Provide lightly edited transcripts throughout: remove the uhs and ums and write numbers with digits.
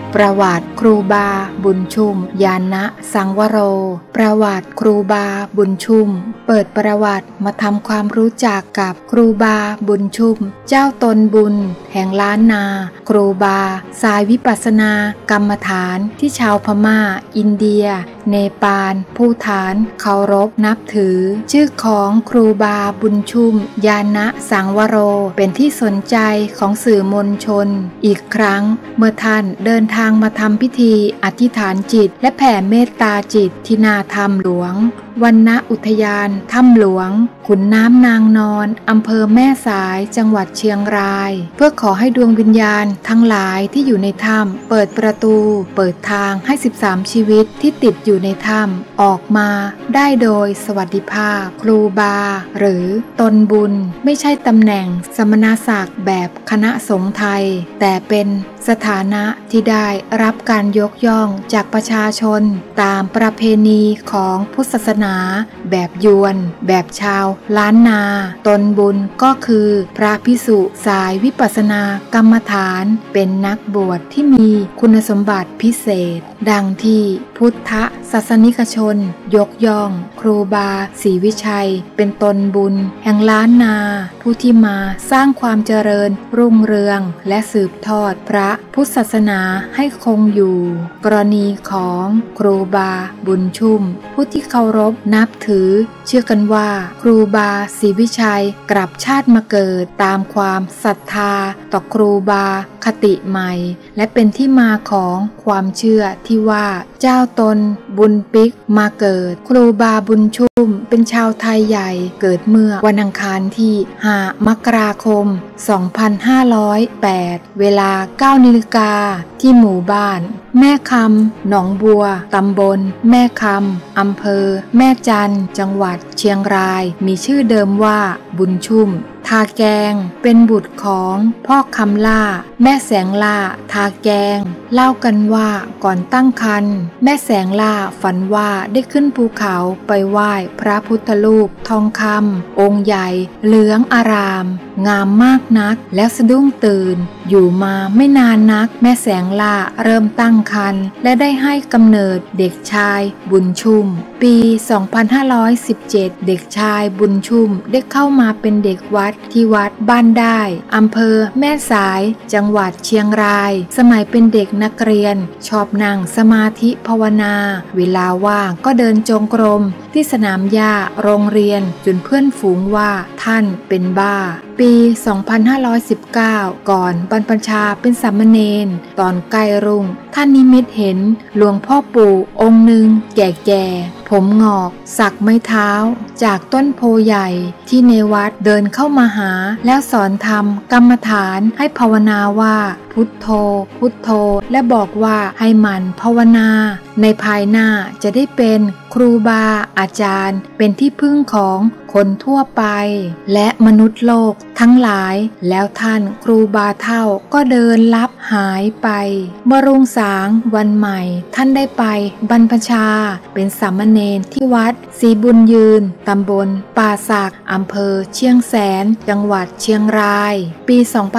ประวัติครูบาบุญชุ่มญาณสังวโรประวัติครูบาบุญชุ่มเปิดประวัติมาทำความรู้จักกับครูบาบุญชุ่มเจ้าตนบุญแห่งล้านนาครูบาสายวิปัสสนากรรมฐานที่ชาวพม่าอินเดียเนปาลภูฏานเคารพนับถือชื่อของครูบาบุญชุ่มญาณสังวโรเป็นที่สนใจของสื่อมวลชนอีกครั้งเมื่อท่านเดินทางมาทำพิธีอธิษฐานจิตและแผ่เมตตาจิตที่นาถ้ำหลวงวรรณอุทยานถ้ำหลวงขุนน้ำนางนอนอำเภอแม่สายจังหวัดเชียงรายเพื่อขอให้ดวงวิญญาณทั้งหลายที่อยู่ในถ้ำเปิดประตูเปิดทางให้13ชีวิตที่ติดอยู่ในถ้ำออกมาได้โดยสวัสดิภาพครูบาหรือตนบุญไม่ใช่ตำแหน่งสมณศักดิ์แบบคณะสงฆ์ไทยแต่เป็นสถานะที่ได้รับการยกย่องจากประชาชนตามประเพณีของพุทธศาสนาแบบยวนแบบชาวล้านนาตนบุญก็คือพระภิกษุสายวิปัสสนากรรมฐานเป็นนักบวชที่มีคุณสมบัติพิเศษดังที่พุทธศาสนิกชนยกย่องครูบาศรีวิชัยเป็นตนบุญแห่งล้านนาผู้ที่มาสร้างความเจริญรุ่งเรืองและสืบทอดพระพุทธศาสนาให้คงอยู่กรณีของครูบาบุญชุ่มผู้ที่เคารพนับถือเชื่อกันว่าครูบาศรีวิชัยกลับชาติมาเกิดตามความศรัทธาต่อครูบาคติใหม่และเป็นที่มาของความเชื่อที่ว่าเจ้าตนบุญปิกมาเกิดครูบาบุญชุ่มเป็นชาวไทยใหญ่เกิดเมื่อวันอังคารที่5มกราคม2508เวลา 9 นาฬิกาที่หมู่บ้านแม่คำหนองบัวตำบลแม่คำอำเภอแม่จันทร์จังหวัดเชียงรายมีชื่อเดิมว่าบุญชุ่มทาแกงเป็นบุตรของพ่อคำล่าแม่แสงล่าทาแกงเล่ากันว่าก่อนตั้งครรภ์แม่แสงล่าฝันว่าได้ขึ้นภูเขาไปไหว้พระพุทธรูปทองคำองค์ใหญ่เหลืองอารามงามมากนักแล้วสะดุ้งตื่นอยู่มาไม่นานนักแม่แสงล่าเริ่มตั้งครรภ์และได้ให้กำเนิดเด็กชายบุญชุ่มปี 2517 เด็กชายบุญชุ่มได้เข้ามาเป็นเด็กวัดที่วัดบ้านได้อำเภอแม่สายจังหวัดเชียงรายสมัยเป็นเด็กนักเรียนชอบนั่งสมาธิภาวนาเวลาว่างก็เดินจงกรมที่สนามหญ้าโรงเรียนจนเพื่อนฝูงว่าท่านเป็นบ้าปี 2519 ก่อนบรรพชาเป็นสามเณรตอนใกล้รุ่งท่านนิมิตเห็นหลวงพ่อปู่องค์หนึ่งแก่ๆผมงอกสักไม้เท้าจากต้นโพใหญ่ที่ในวัดเดินเข้ามาหาแล้วสอนธรรมกรรมฐานให้ภาวนาว่าพุทโธพุทโธและบอกว่าให้หมั่นภาวนาในภายหน้าจะได้เป็นครูบาอาจารย์เป็นที่พึ่งของคนทั่วไปและมนุษย์โลกทั้งหลายแล้วท่านครูบาเฒ่าก็เดินลับหายไปเมื่อรุ่งสางวันใหม่ท่านได้ไปบรรพชาเป็นสามเณรที่วัดศรีบุญยืนตำบลป่าสักอำเภอเชียงแสนจังหวัดเชียงรายปี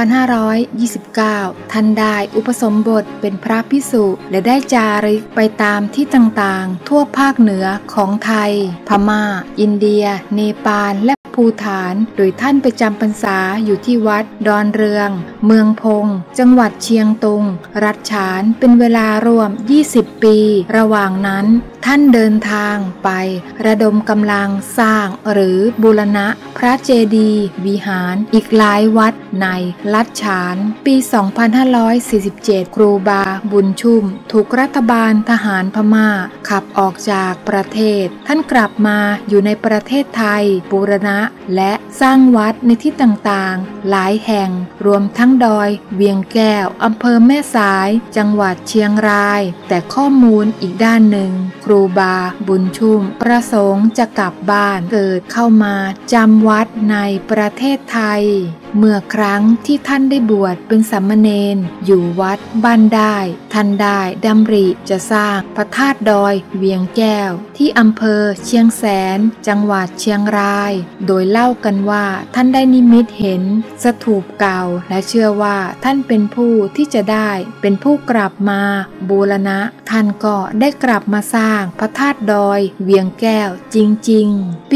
2529 ท่านได้อุปสมบทเป็นพระภิกษุและได้จาริกไปตามที่ต่างๆทั่วภาคเหนือของไทยพม่าอินเดียเนปาลและภูฏานโดยท่านไปจำพรรษาอยู่ที่วัดดอนเรืองเมืองพงจังหวัดเชียงตุงรัชฉานเป็นเวลารวม20 ปีระหว่างนั้นท่านเดินทางไประดมกำลังสร้างหรือบูรณะพระเจดีย์วิหารอีกหลายวัดในรัชฉานปี 2547 ครูบาบุญชุ่มถูกรัฐบาลทหารพม่าขับออกจากประเทศท่านกลับมาอยู่ในประเทศไทยบูรณะและสร้างวัดในที่ต่างๆหลายแห่งรวมทั้งดอยเวียงแก้วอำเภอแม่สายจังหวัดเชียงรายแต่ข้อมูลอีกด้านหนึ่งครูบาบุญชุ่มประสงค์จะกลับบ้านเกิดเข้ามาจำวัดในประเทศไทยเมื่อครั้งที่ท่านได้บวชเป็นสามเณรอยู่วัดบ้านได้ท่านได้ดำริจะสร้างพระธาตุดอยเวียงแก้วที่อำเภอเชียงแสนจังหวัดเชียงรายโดยเล่ากันว่าท่านได้นิมิตเห็นสถูปเก่าและเชื่อว่าท่านเป็นผู้ที่จะได้เป็นผู้กลับมาบูรณะท่านก็ได้กลับมาสร้างพระธาตุดอยเวียงแก้วจริงๆปี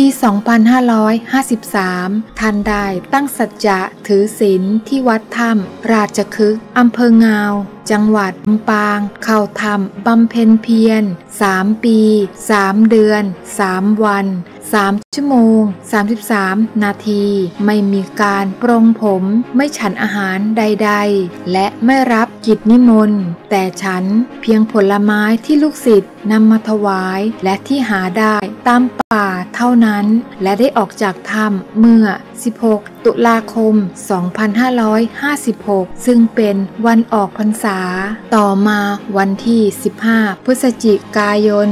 2553 ท่านได้ตั้งสัจจะถือศีลที่วัดถ้ำราชคฤห์อำเภองาวจังหวัดลำปางเข้าถ้ำบำเพ็ญเพียร3 ปี 3 เดือน 3 วัน 3 ชั่วโมง 33 นาทีไม่มีการปรงผมไม่ฉันอาหารใดๆและไม่รับกิจนิมนต์แต่ฉันเพียงผลไม้ที่ลูกศิษย์นำมาถวายและที่หาได้ตามป่าเท่านั้นและได้ออกจากถ้ำเมื่อ 16 ตุลาคม 2556 ซึ่งเป็นวันออกพรรษาต่อมาวันที่ 15 พฤศจิกายน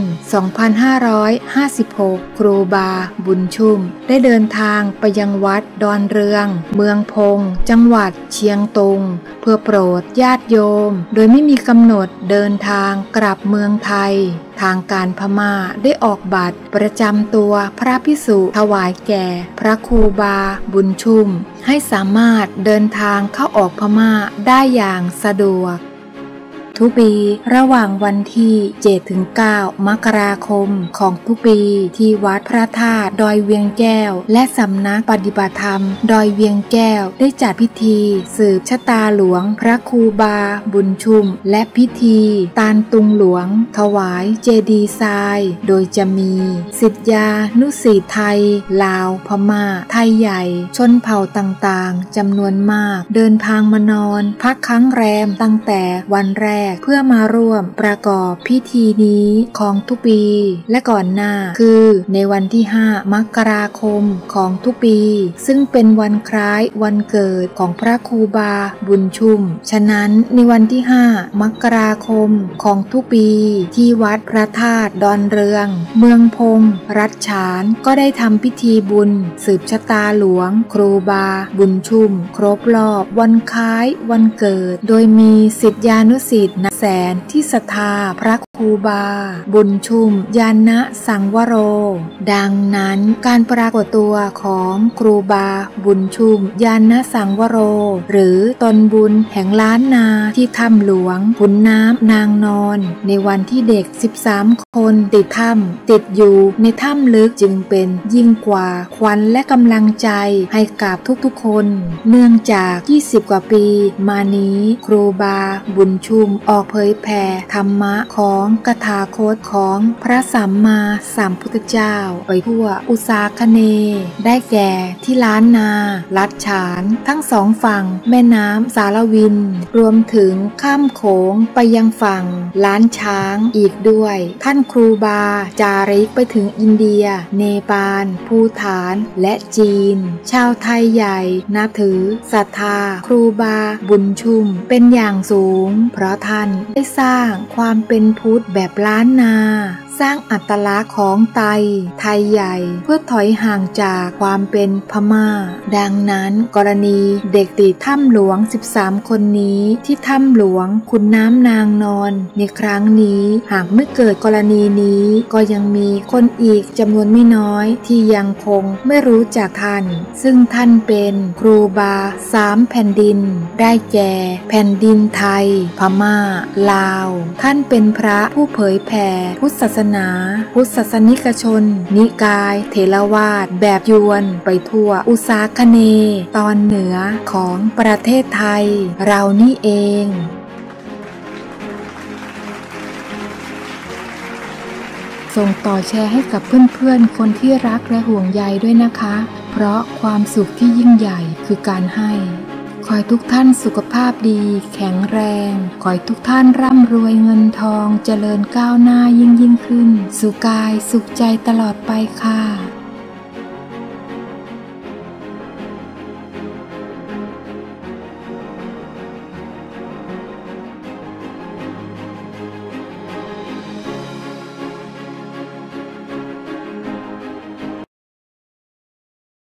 2556 ครูบาบุญชุ่มได้เดินทางไปยังวัดดอนเรืองเมืองพงจังหวัดเชียงตุงเพื่อโปรดญาติโยมโดยไม่มีกำหนดเดินทางกลับเมืองไทยทางการพม่าได้ออกบัตรประจำตัวพระภิกษุถวายแก่พระครูบาบุญชุ่มให้สามารถเดินทางเข้าออกพม่าได้อย่างสะดวกทุกปีระหว่างวันที่ 7-9 มกราคมของทุกปีที่วัดพระธาตุดอยเวียงแก้วและสำนักปฏิบัติธรรมดอยเวียงแก้วได้จัดพิธีสืบชะตาหลวงพระครูบาบุญชุ่มและพิธีตาลตุงหลวงถวายเจดีย์ทรายโดยจะมีศิษยานุศิษย์ไทยลาวพม่าไทยใหญ่ชนเผ่าต่างๆจำนวนมากเดินทางมานอนพักค้างแรมตั้งแต่วันแรกเพื่อมาร่วมประกอบพิธีนี้ของทุกปีและก่อนหน้าคือในวันที่ 5 มกราคมของทุกปีซึ่งเป็นวันคล้ายวันเกิดของพระครูบาบุญชุ่มฉะนั้นในวันที่ 5 มกราคมของทุกปีที่วัดพระธาตุดอนเรืองเมืองพงรัชฉานก็ได้ทำพิธีบุญสืบชะตาหลวงครูบาบุญชุ่มครบรอบวันคล้ายวันเกิดโดยมีศิษยานุศิษย์แสนที่ศรัทธาพระครูบาบุญชุ่มยานะสังวโรดังนั้นการปรากฏตัวของครูบาบุญชุ่มยานะสังวโรหรือตนบุญแห่งล้านนาที่ถ้ำหลวงขุนน้ำนางนอนในวันที่เด็ก13 คนติดถ้ำติดอยู่ในถ้ำลึกจึงเป็นยิ่งกว่าขวัญและกำลังใจให้กับทุกๆคนเนื่องจาก20 กว่าปีมานี้ครูบาบุญชุ่มออกเผยแผ่ธรรมะของกถาคตของพระสัมมาสัมพุทธเจ้าไปทั่วอุษาคเนย์ได้แก่ที่ล้านนาลัดฉานทั้งสองฝั่งแม่น้ำสารวินรวมถึงข้ามโขงไปยังฝั่งล้านช้างอีกด้วยท่านครูบาจาริกไปถึงอินเดียเนปาลภูฏานและจีนชาวไทยใหญ่นับถือศรัทธาครูบาบุญชุ่มเป็นอย่างสูงเพราะท่านได้สร้างความเป็นพุทธแบบล้านนาสร้างอัตลักษณ์ของไทยใหญ่เพื่อถอยห่างจากความเป็นพม่าดังนั้นกรณีเด็กติดถ้ำหลวง13 คนนี้ที่ถ้ำหลวงขุนน้ำนางนอนในครั้งนี้หากไม่เกิดกรณีนี้ก็ยังมีคนอีกจำนวนไม่น้อยที่ยังคงไม่รู้จักท่านซึ่งท่านเป็นครูบา3 แผ่นดินได้แก่แผ่นดินไทยพม่าลาวท่านเป็นพระผู้เผยแผ่พุทธศาสนาพุทธศาสนิกชนนิกายเถรวาทแบบยวนไปทั่วอุษาคเนย์ตอนเหนือของประเทศไทยเรานี่เองส่งต่อแชร์ให้กับเพื่อนๆคนที่รักและห่วงใยด้วยนะคะเพราะความสุขที่ยิ่งใหญ่คือการให้ขอให้ทุกท่านสุขภาพดีแข็งแรงขอให้ทุกท่านร่ำรวยเงินทองเจริญก้าวหน้ายิ่งขึ้นสุขกายสุขใจตลอดไปค่ะ